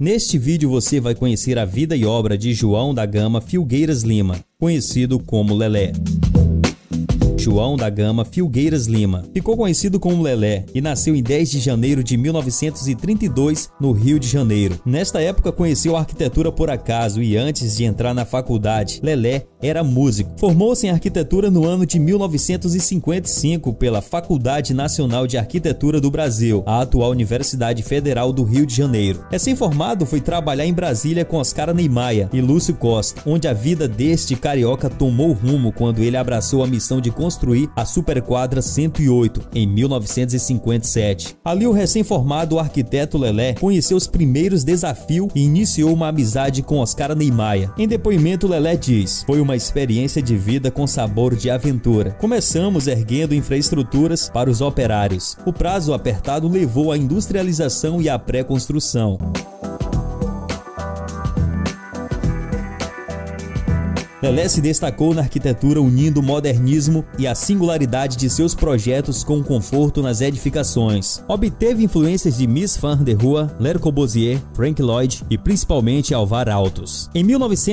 Neste vídeo você vai conhecer a vida e obra de João da Gama Filgueiras Lima, conhecido como Lelé. João da Gama Filgueiras Lima ficou conhecido como Lelé e nasceu em 10 de janeiro de 1932 no Rio de Janeiro. Nesta época conheceu a arquitetura por acaso e antes de entrar na faculdade, Lelé era músico. Formou-se em arquitetura no ano de 1955 pela Faculdade Nacional de Arquitetura do Brasil, a atual Universidade Federal do Rio de Janeiro. Recém-formado, foi trabalhar em Brasília com Oscar Niemeyer e Lúcio Costa, onde a vida deste carioca tomou rumo quando ele abraçou a missão de construir a Superquadra 108 em 1957. Ali o recém-formado arquiteto Lelé conheceu os primeiros desafios e iniciou uma amizade com Oscar Niemeyer. Em depoimento, Lelé diz: "Foi uma experiência de vida com sabor de aventura. Começamos erguendo infraestruturas para os operários. O prazo apertado levou à industrialização e à pré-construção. Lelé se destacou na arquitetura unindo o modernismo e a singularidade de seus projetos com o conforto nas edificações. Obteve influências de Mies van der Rohe, Le Corbusier, Frank Lloyd e principalmente Alvar Aaltos. Em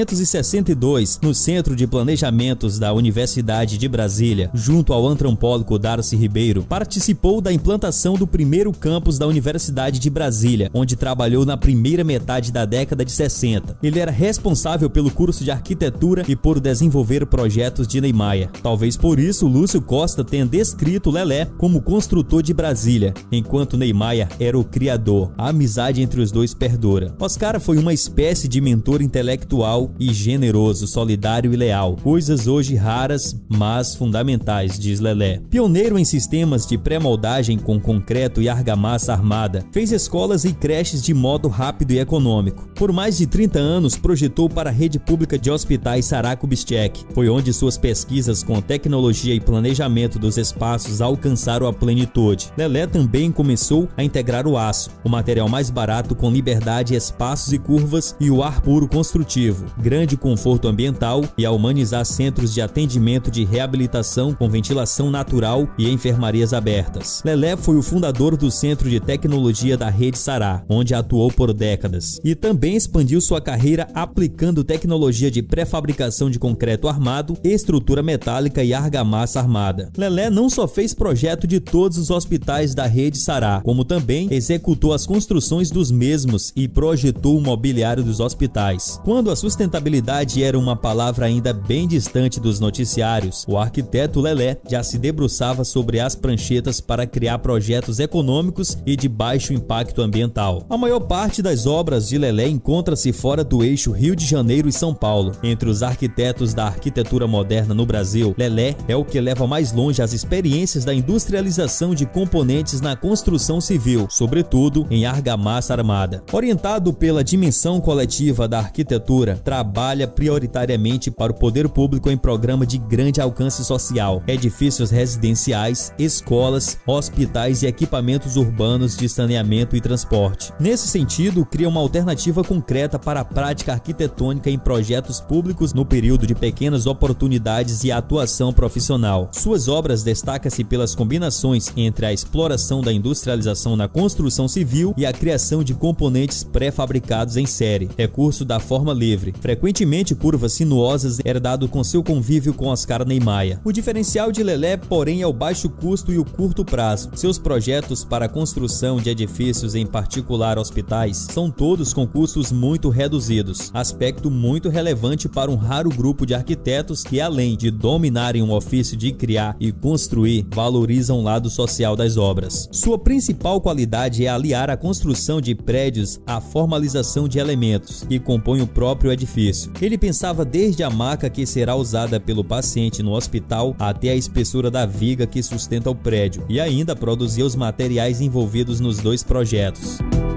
1962, no Centro de Planejamentos da Universidade de Brasília, junto ao antropólogo Darcy Ribeiro, participou da implantação do primeiro campus da Universidade de Brasília, onde trabalhou na primeira metade da década de 60. Ele era responsável pelo curso de arquitetura e por desenvolver projetos de Niemeyer. Talvez por isso Lúcio Costa tenha descrito Lelé como construtor de Brasília, enquanto Niemeyer era o criador. A amizade entre os dois perdura. Oscar foi uma espécie de mentor intelectual e generoso, solidário e leal. Coisas hoje raras, mas fundamentais, diz Lelé. Pioneiro em sistemas de pré-moldagem com concreto e argamassa armada, fez escolas e creches de modo rápido e econômico. Por mais de 30 anos, projetou para a rede pública de hospitais Sarah Kubitschek. Foi onde suas pesquisas com tecnologia e planejamento dos espaços alcançaram a plenitude. Lelé também começou a integrar o aço, o material mais barato com liberdade, espaços e curvas e o ar puro construtivo, grande conforto ambiental e a humanizar centros de atendimento de reabilitação com ventilação natural e enfermarias abertas. Lelé foi o fundador do Centro de Tecnologia da Rede Sarah, onde atuou por décadas, e também expandiu sua carreira aplicando tecnologia de pré-fabricação de concreto armado, estrutura metálica e argamassa armada. Lelé não só fez projeto de todos os hospitais da rede Sarah, como também executou as construções dos mesmos e projetou o mobiliário dos hospitais. Quando a sustentabilidade era uma palavra ainda bem distante dos noticiários, o arquiteto Lelé já se debruçava sobre as pranchetas para criar projetos econômicos e de baixo impacto ambiental. A maior parte das obras de Lelé encontra-se fora do eixo Rio de Janeiro e São Paulo. Entre os arquitetos da arquitetura moderna no Brasil, Lelé é o que leva mais longe as experiências da industrialização de componentes na construção civil, sobretudo em argamassa armada. Orientado pela dimensão coletiva da arquitetura, trabalha prioritariamente para o poder público em programa de grande alcance social, edifícios residenciais, escolas, hospitais e equipamentos urbanos de saneamento e transporte. Nesse sentido, cria uma alternativa concreta para a prática arquitetônica em projetos públicos no período de pequenas oportunidades e atuação profissional. Suas obras destacam-se pelas combinações entre a exploração da industrialização na construção civil e a criação de componentes pré-fabricados em série, recurso da forma livre, frequentemente curvas sinuosas, herdado com seu convívio com Oscar Niemeyer. O diferencial de Lelé, porém, é o baixo custo e o curto prazo. Seus projetos para a construção de edifícios, em particular hospitais, são todos com custos muito reduzidos, aspecto muito relevante para um raro grupo de arquitetos que, além de dominarem um ofício de criar e construir, valorizam o lado social das obras. Sua principal qualidade é aliar a construção de prédios à formalização de elementos que compõem o próprio edifício. Ele pensava desde a maca que será usada pelo paciente no hospital até a espessura da viga que sustenta o prédio, e ainda produzia os materiais envolvidos nos dois projetos.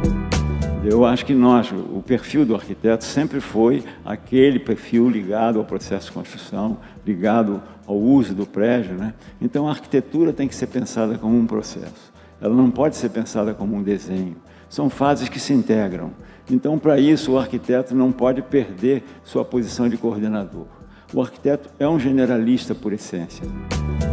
Eu acho que o perfil do arquiteto sempre foi aquele perfil ligado ao processo de construção, ligado ao uso do prédio, né? Então a arquitetura tem que ser pensada como um processo. Ela não pode ser pensada como um desenho. São fases que se integram. Então, para isso, o arquiteto não pode perder sua posição de coordenador. O arquiteto é um generalista por essência.